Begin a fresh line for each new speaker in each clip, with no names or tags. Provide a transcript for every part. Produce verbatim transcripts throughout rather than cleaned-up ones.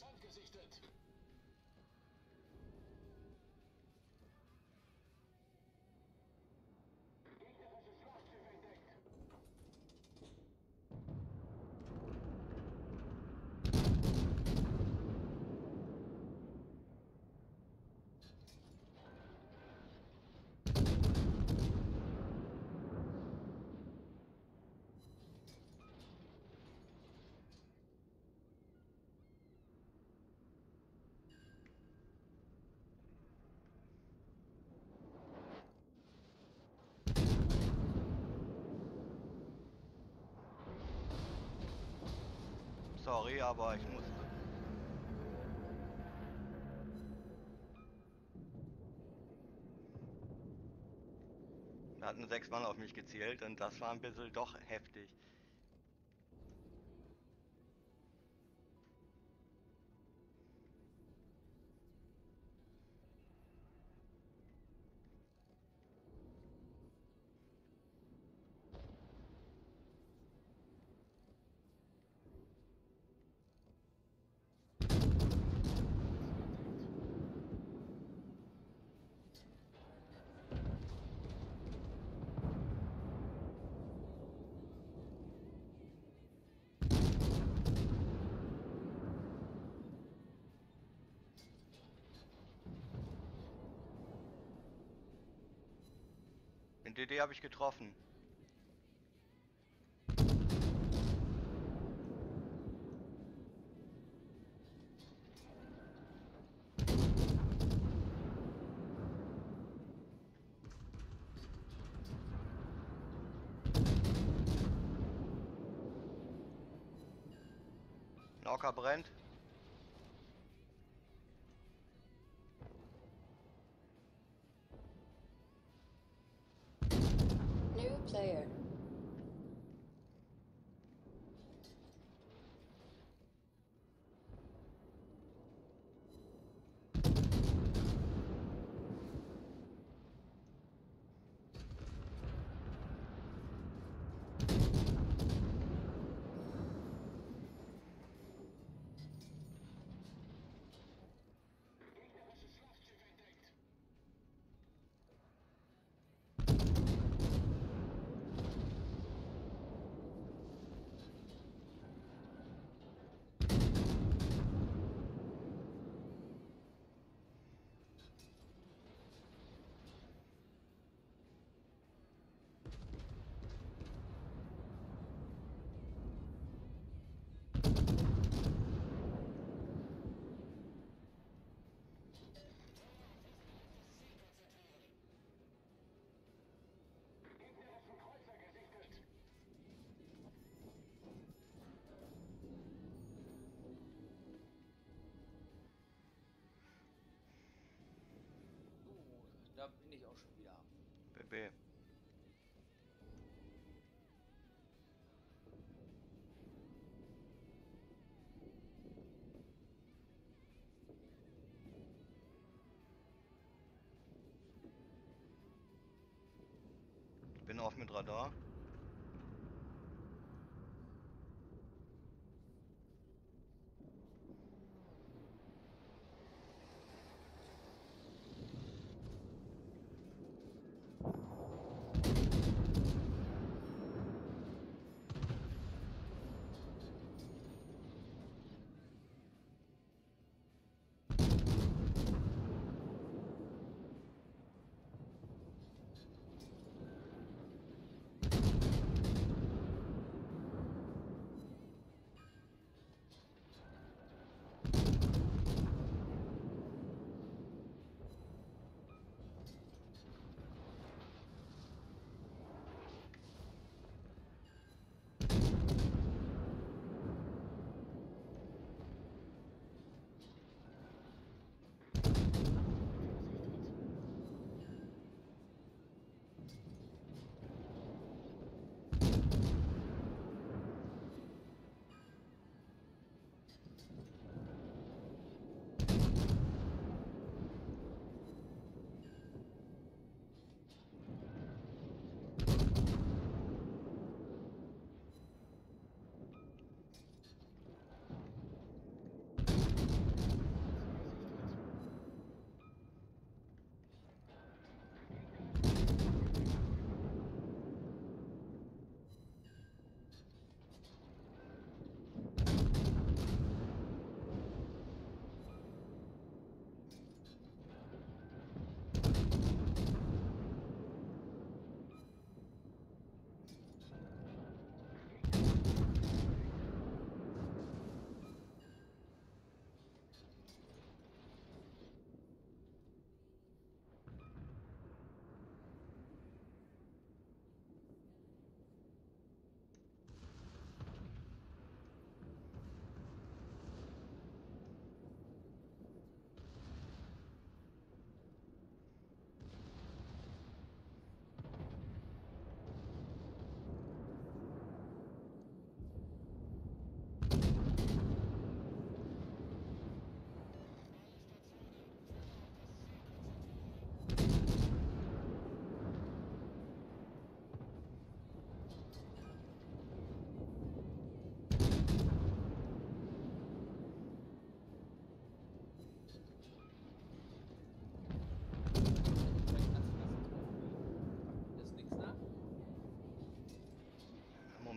Feind gesichtet. Gegnerisches Schlachtschiff entdeckt.
Sorry, aber ich musste. Da hatten sechs Mann auf mich gezielt und das war ein bisschen doch heftig. Den D D habe ich getroffen. Nauka brennt.
New player.
Gegnerisches Schlachtschiff entdeckt. Gegnerischen Kreuzer gesichtet.
So, da bin ich auch schon wieder.
B B. Ich bin auf mit Radar.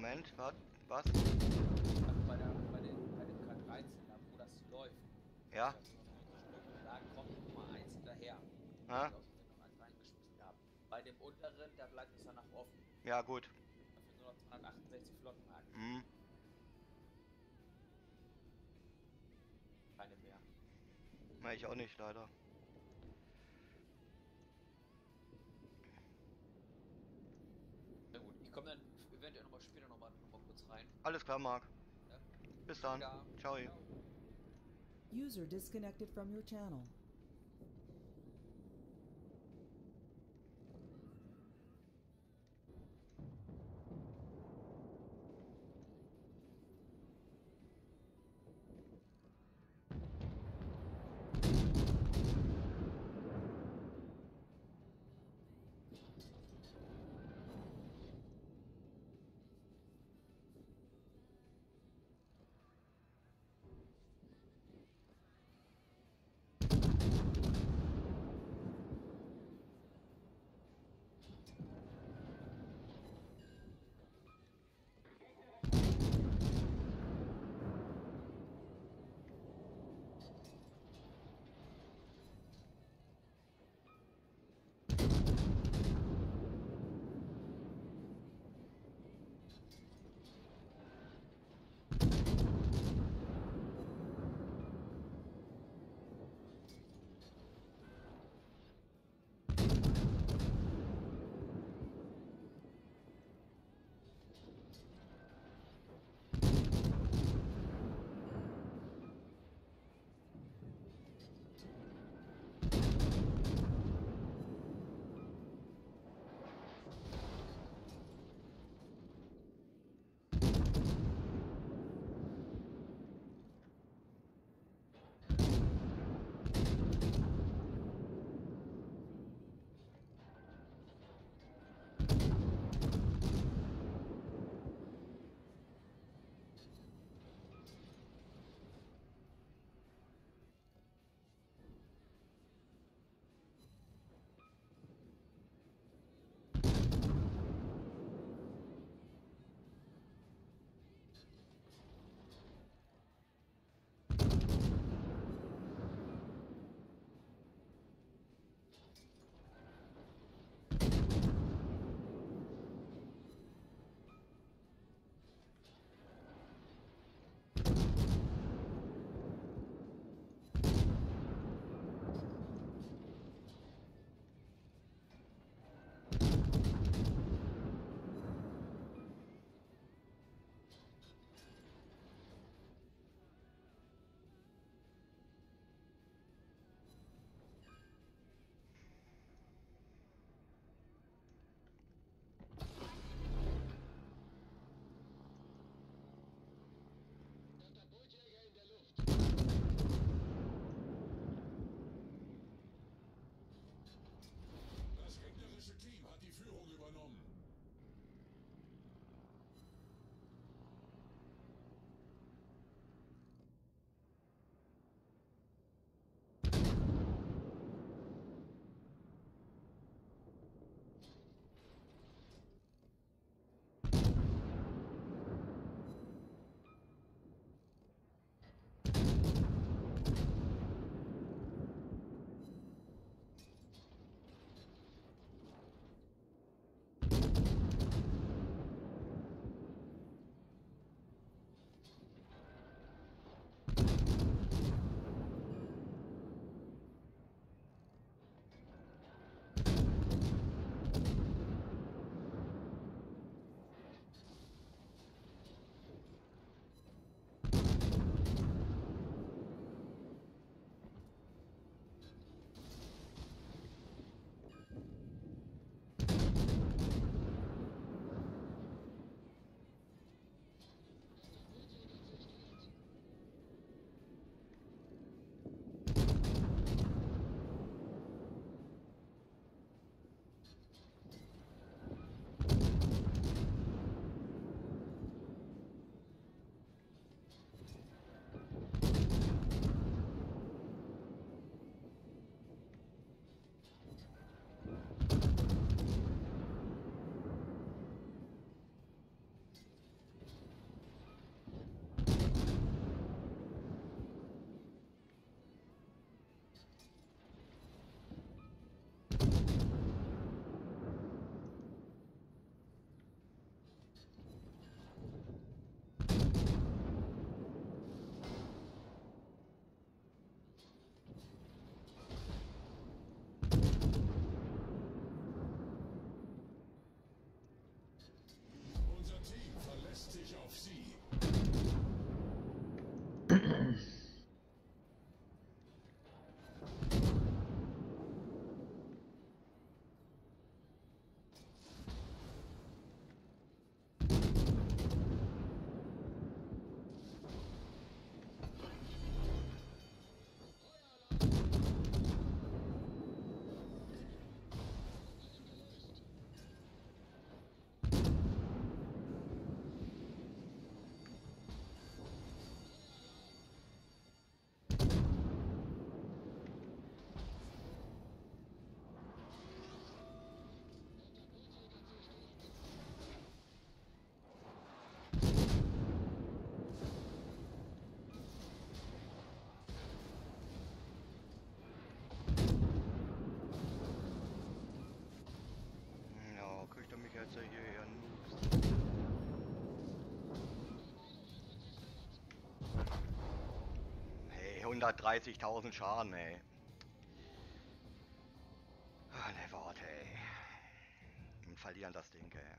Moment, was? Was?
Also bei, der, bei, den, bei dem K dreizehn, da wo das läuft.
Ja?
Das ist noch so eine Stunde, da kommt Nummer eins hinterher.
Ah?
Ich aus Versehen noch eins reingeschmissen gehabt. Bei dem unteren, da bleibt es danach offen.
Ja, gut.
Dafür nur noch zweihundertachtundsechzig Flottenmarken.
Hm.
Keine mehr.
Na, ich auch nicht, leider.
Na gut, ich komme dann eventuell nochmal später nochmal noch mal kurz rein.
Alles klar, Marc.
Ja?
Bis dann.
Ja.
Ciao.
Ciao.
User disconnected from your channel.
Ja, kriegt er mich jetzt hier her? Noobs. Hey, hundertdreißigtausend Schaden, ey. Ah, ne, warte, ey. Und verlieren das Ding, ey.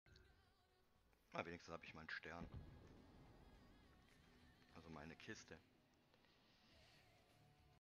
Na, wenigstens habe ich meinen Stern. Also meine Kiste.